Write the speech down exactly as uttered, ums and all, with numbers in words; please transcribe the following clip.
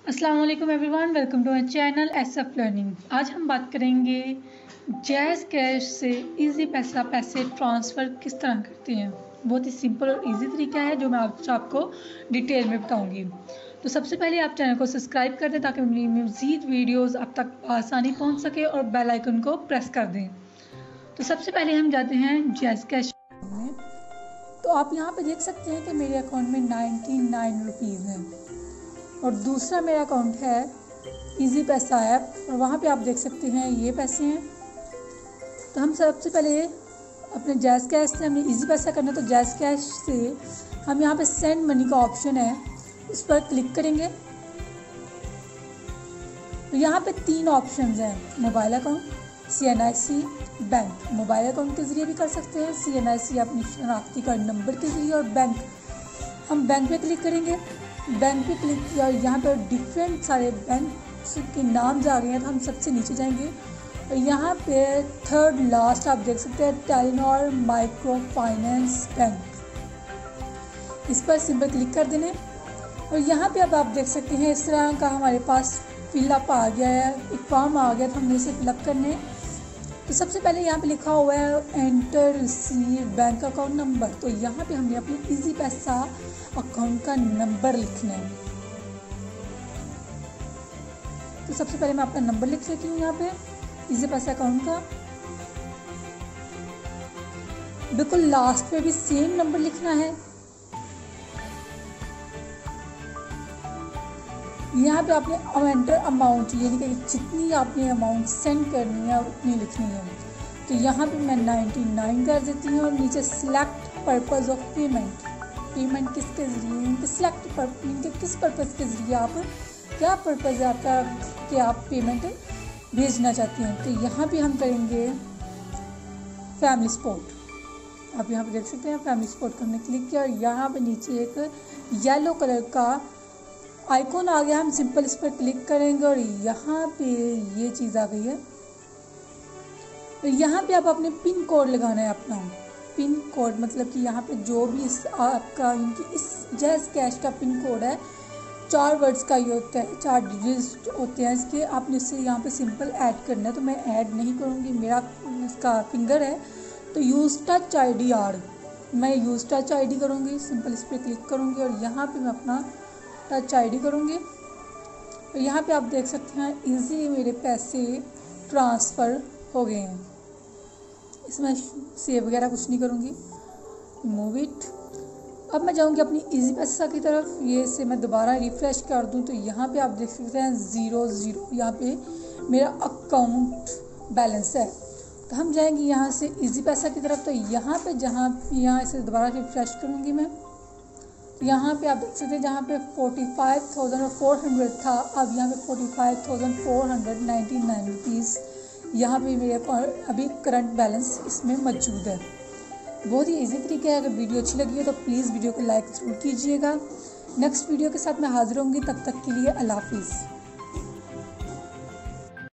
अस्सलाम वालेकुम everyone, welcome to my channel S F learning. आज हम बात करेंगे जैज़ कैश से इजी पैसा पैसे ट्रांसफ़र किस तरह करते हैं। बहुत ही सिंपल और इजी तरीका है जो मैं आज आपको डिटेल में बताऊंगी। तो सबसे पहले आप चैनल को सब्सक्राइब कर दें ताकि मेरी मज़ीद वीडियोस आप तक आसानी पहुंच सके और बेल आइकन को प्रेस कर दें। तो सबसे पहले हम जाते हैं जैज़ कैश में। तो आप यहाँ पे देख सकते हैं कि मेरे अकाउंट में नाइन्टी नाइन रुपीज़ हैं और दूसरा मेरा अकाउंट है इजी पैसा ऐप और वहाँ पे आप देख सकते हैं ये पैसे हैं। तो हम सबसे पहले अपने जैज़ कैश से हमें इजी पैसा करना, तो जैज़ कैश से हम यहाँ पे सेंड मनी का ऑप्शन है, इस पर क्लिक करेंगे। तो यहाँ पे तीन ऑप्शंस हैं, mobile account, C N I C, bank. Mobile account के ज़रिए भी कर सकते हैं, सी एन आई सी अपनी शनाख्ती कार्ड नंबर के ज़रिए, और बैंक हम बैंक पे क्लिक करेंगे। बैंक पे क्लिक किया और यहाँ पर डिफरेंट सारे बैंक के नाम आ गए हैं, तो हम सबसे नीचे जाएंगे और यहाँ पे थर्ड लास्ट आप देख सकते हैं टेलीनॉर माइक्रो फाइनेंस बैंक, इस पर सिंपल क्लिक कर देने। और यहाँ पे अब आप देख सकते हैं इस तरह का हमारे पास फिलअप आ गया है, एक फॉर्म आ गया, तो हमने इसे फिलअप करने। तो सबसे पहले यहाँ पे लिखा हुआ है enter receive bank account number, तो यहाँ पे हमने अपनी इजी पैसा अकाउंट का नंबर लिखना है। तो सबसे पहले मैं अपना नंबर लिख लेती हूँ यहाँ पे इजी पैसा अकाउंट का। बिल्कुल लास्ट पे भी सेम नंबर लिखना है। यहाँ पे आपने एंटर अमाउंट यानी कि जितनी आपने अमाउंट सेंड करनी है उतनी लिखनी है। तो यहाँ पे मैं नाइन्टी नाइन कर देती हूँ और नीचे select purpose of payment, payment किसके ज़रिए, सिलेक्ट पर किस पर्पज़ के ज़रिए आप, क्या पर्पज़ है आपका कि आप पेमेंट भेजना चाहते हैं। तो यहाँ पे हम करेंगे फैमिली सपोर्ट। आप यहाँ पे देख सकते हैं फैमिली सपोर्ट को हमने क्लिक किया और यहाँ पे नीचे एक येलो कलर का आइकॉन आ गया, हम सिंपल इस पर क्लिक करेंगे और यहाँ पे ये चीज़ आ गई है। तो यहाँ पे आप अपने पिन कोड लगाना है अपना, पिन कोड मतलब कि यहाँ पे जो भी इस आपका इनकी इस जैज़ कैश का पिन कोड है, चार वर्ड्स का ये होता है, चार डिजिट होते हैं इसके, आपने इसे यहाँ पे सिंपल ऐड करना है। तो मैं ऐड नहीं करूँगी, मेरा इसका फिंगर है, तो use touch I D or, मैं यूज़ टच आई डी करूँगी, सिंपल इस पर क्लिक करूँगी और यहाँ पर मैं अपना टच आई डी करूँगी। और यहाँ पे आप देख सकते हैं इजी मेरे पैसे ट्रांसफ़र हो गए हैं। इसमें सेव वगैरह कुछ नहीं करूँगी, मूव इट। अब मैं जाऊँगी अपनी इजी पैसा की तरफ, ये से मैं दोबारा रिफ़्रेश कर दूँ तो यहाँ पे आप देख सकते हैं ज़ीरो ज़ीरो यहाँ पे मेरा अकाउंट बैलेंस है। तो हम जाएंगे यहाँ से इजी पैसा की तरफ, तो यहाँ पे जहाँ यहाँ से दोबारा रिफ़्रेश करूँगी मैं, तो यहाँ पे आप देख सकते हैं जहाँ पे फोर्टी फाइव थाउजेंड और फोर हंड्रेड था, अब यहाँ पे forty five thousand four hundred ninety nine rupees यहाँ पे मेरे अभी करंट बैलेंस इसमें मौजूद है। बहुत ही इजी तरीका है। अगर वीडियो अच्छी लगी है तो प्लीज़ वीडियो को लाइक ज़रूर कीजिएगा। नेक्स्ट वीडियो के साथ मैं हाजिर होंगी, तब तक के लिए अल्लाह हाफिज़।